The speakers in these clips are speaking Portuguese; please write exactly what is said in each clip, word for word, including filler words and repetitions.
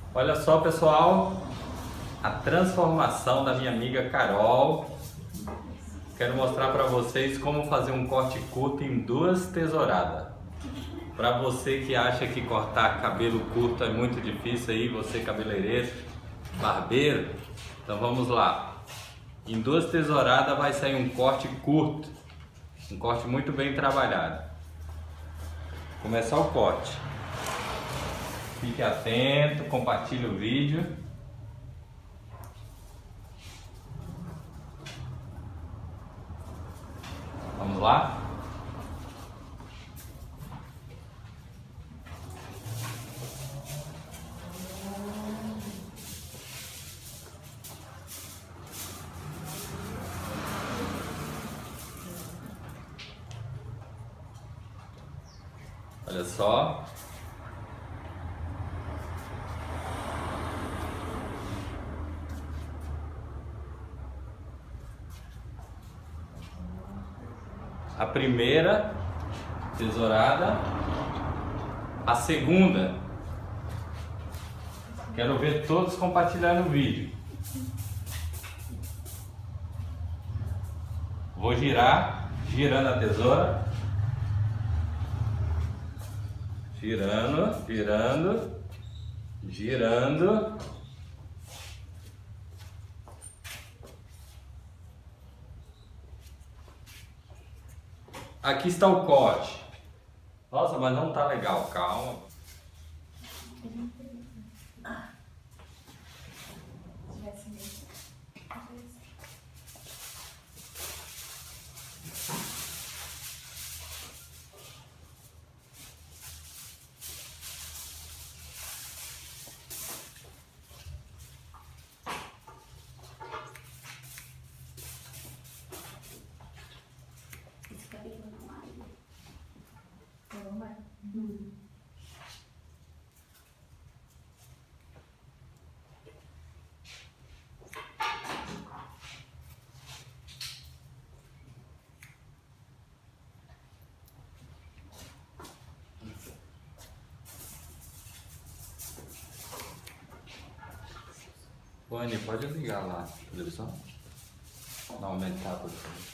Olha só, pessoal, a transformação da minha amiga Carol. Quero mostrar para vocês como fazer um corte curto em duas tesouradas. Para você que acha que cortar cabelo curto é muito difícil aí, você cabeleireiro, barbeiro, então vamos lá. Em duas tesouradas vai sair um corte curto, um corte muito bem trabalhado. Começar o corte. Fique atento, compartilhe o vídeo. Vamos lá? Olha só. A primeira tesourada, a segunda. Quero ver todos compartilhando o vídeo. Vou girar, girando a tesoura. Girando, girando, girando. Aqui está o corte. Nossa, mas não tá legal, calma. Hum. Vânia, pode ligar lá a televisão? Não, aumentar, por favor.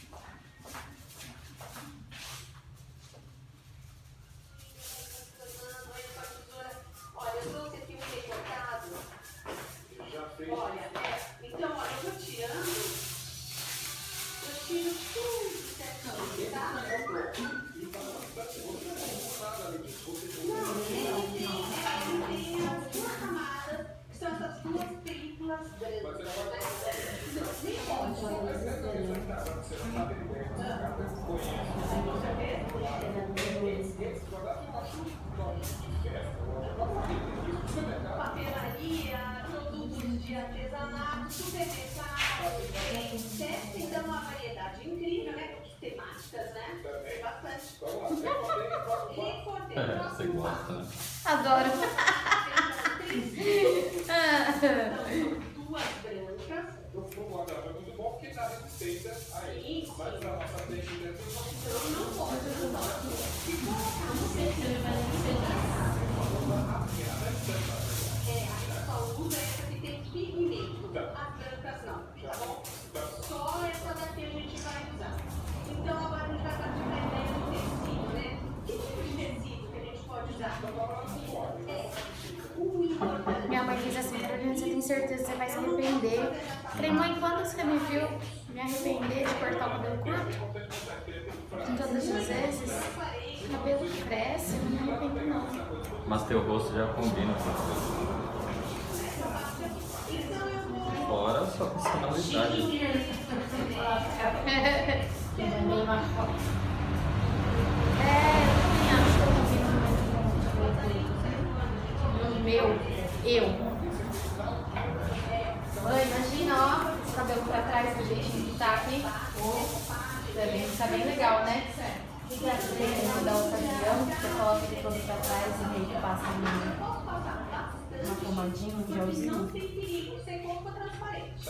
Olha, é, então, olha, eu vou tirando, eu tiro tudo certinho, tá? Não, ele tem, ele tem as duas camadas, que são essas duas películas brancas. Nem papelaria, produtos de artesanato, supermercado, tem então uma variedade incrível, né? Temáticas, né? Tem bastante. É, você gosta, né? Adoro. Duas brancas. No guardanapo é muito bom porque dá resistência a ele. Mas a nossa tendência Então não pode usar. Se colocar no centro, vai É, a gente só usa essa que tem pigmento. As brancas não, tá bom? Só essa daqui a gente vai usar. Então agora a gente vai partir da ideia do tecido, né? Que tipo de tecido que a gente pode usar? É. O importante. Minha mãe diz assim, Carolina, você tem certeza que você vai se arrepender? Falei, mãe, quando você me viu me arrepender de cortar o cabelo curto? De todas as vezes, o cabelo cresce, não me arrependo não. Mas teu rosto já combina com você. Fora a sua personalidade. É, eu também acho que eu combino no meu, eu. Mãe, imagina, ó, esse cabelo pra trás do jeitinho que tá aqui. Também tá bem legal, né? O que é que da ocasião? Você coloca ele todo pra trás e meio que passa uma pomadinha, um gelzinho. Não tem perigo, sem cor transparente.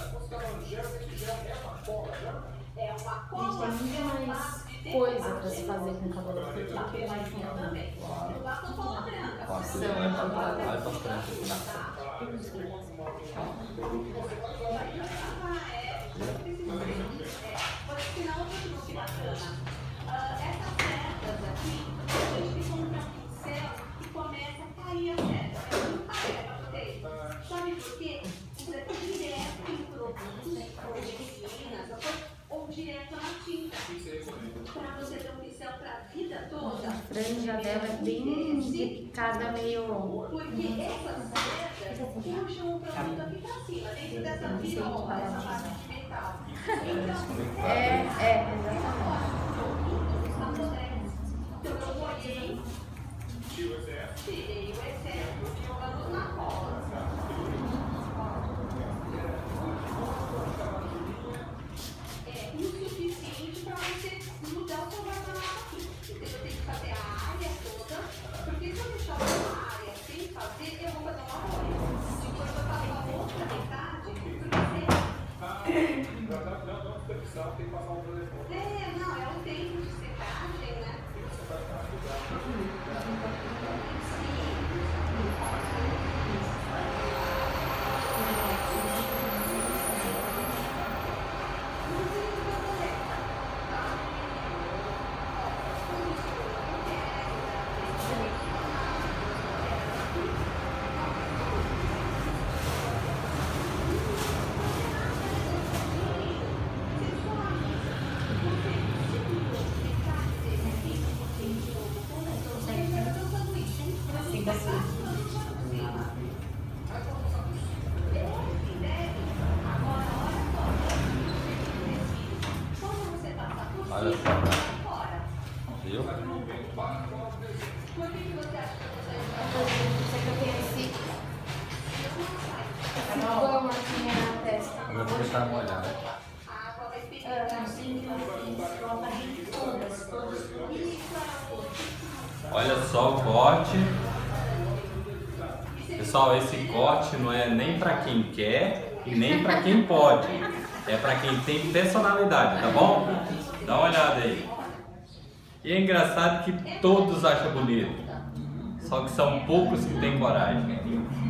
É uma A cola. gente tem muito mais coisa pra se fazer com o cabelo curto do que mais com o cabelo. Lá com cola branca. Ó, você vai pra frente. Essas setas aqui, a gente tem como um pincel e começa a cair as setas. É muito tarefa pra vocês. Sabe por quê? Usa direto em produtos ou resinas ou direto na tinta. Pra você ter um pincel pra vida toda. A franja dela é bem picada, meio. Porque essas setas puxam o produto aqui pra cima, dentro dessa virola, essa parte de metal. Então, É, é, exatamente. então eu molhei, tirei o excesso e jogamos na cola. É insuficiente para você mudar o seu guardanapo aqui. Então eu tenho que fazer a área toda, porque se eu deixar uma área sem fazer, eu vou fazer uma bolha. Depois eu faço a outra metade, porque tem que passar um telefone. é, não, é o tempo de secagem, né? Olha só. Viu? Por que você acha que você Você que eu tenho esse. Esse goma aqui na testa. Eu vou deixar uma olhada. a água vai pegar? Olha só o corte. Pessoal, esse corte não é nem pra quem quer e nem pra quem pode. É pra quem tem personalidade, tá bom? Dá uma olhada aí. E é engraçado que todos acham bonito. Só que são poucos que têm coragem.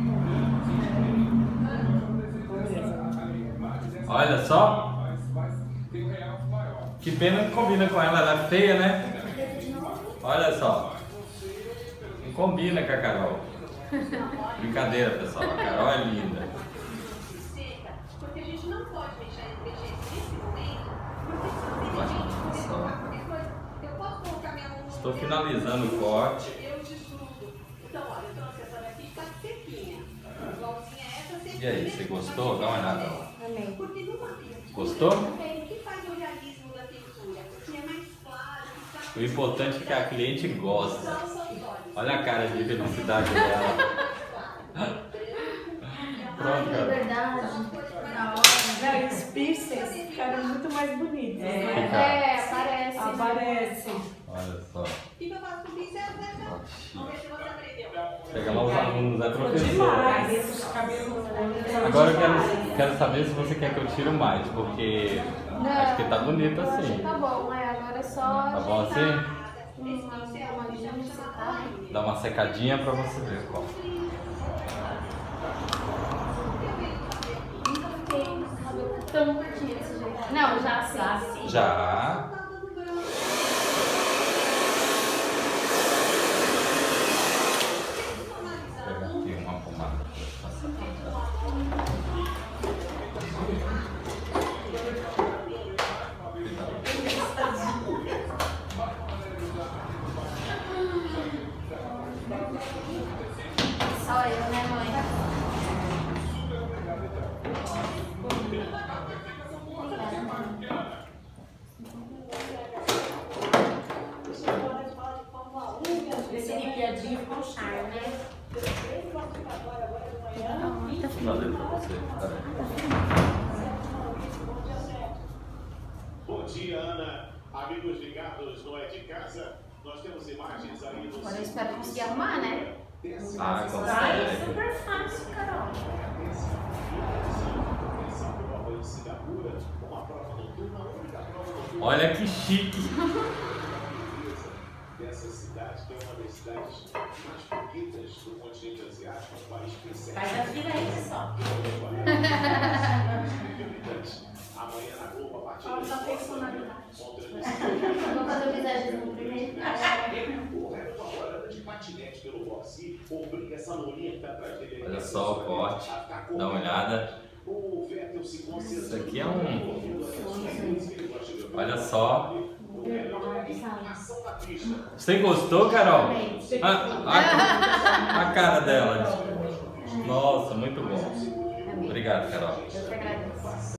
Olha só. Que pena que combina com ela, ela é feia, né? Olha só. Não combina com a Carol. Brincadeira, pessoal. A Carol é linda. Seca, porque a gente não pode deixar ele mexer nesse momento, porque se Olha só. depois eu posso colocar minha mão no Estou dedo, finalizando o corte. eu desgrudo. Então, olha, eu trouxe essa daqui que tá sequinha. Igualzinha a essa sequinha. E aí, você gostou? Dá uma olhada lá. Amém. Porque numa pintura, Gostou? o que faz o realismo da pintura? Que é mais claro, que tá O importante é que a cliente gosta. só os olhos. Olha a cara de felicidade dela. Pronto, cara. Verdade. Não, os piercings ficaram muito mais bonitos. É, né? é, aparece. Aparece. Olha só. O que eu faço com o pincel? Vamos ver se você aprendeu. Pega lá os alunos, é Ficou professor. demais. Os cabelos. Agora eu quero, quero saber se você quer que eu tire mais, porque acho que tá bonito Eu acho assim. que tá bom, né? Agora é só. Tá bom assim? Uma camadinha de secar. Dá uma secadinha pra você ver qual. Nunca fiquei com esse cabelo tão curtinho desse jeito. Não, já assim. Já. Vou pegar aqui uma pomada. Só eu, né, mãe? Esse lipiadinho com charme, né? Valeu pra você. Peraí. Bom dia, Ana. Amigos ligados no É de Casa, nós temos imagens aí do... Agora eu espero conseguir arrumar, né? Ah, Ai, consegue. super fácil, Carol. Olha que chique. Dessa cidade, que é uma das cidades mais Marquitas, do continente asiático, um país que tem Faz a fila aí, pessoal. Amanhã na Globo, a partir Olha das a personalidade. Vou fazer o visagem no primeiro. O Renato agora anda de patinete pelo boxe, obriga essa lourinha que tá atrás dele. Olha só o corte, dá uma olhada. O Vettel se concentra. Isso aqui é um... Olha só. Ação na pista. Você gostou, Carol? Ah, a, a cara dela. Nossa, muito bom. Obrigado, Carol. Eu que agradeço.